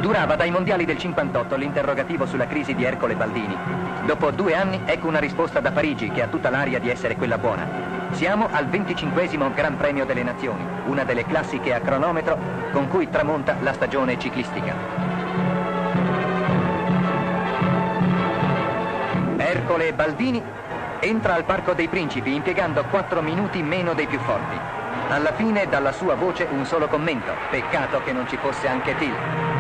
Durava dai mondiali del 58 l'interrogativo sulla crisi di Ercole Baldini. Dopo 2 anni ecco una risposta da Parigi che ha tutta l'aria di essere quella buona. Siamo al 25° Gran Premio delle Nazioni, una delle classiche a cronometro con cui tramonta la stagione ciclistica. Ercole Baldini entra al Parco dei Principi impiegando 4 minuti meno dei più forti. Alla fine dalla sua voce un solo commento: peccato che non ci fosse anche Till.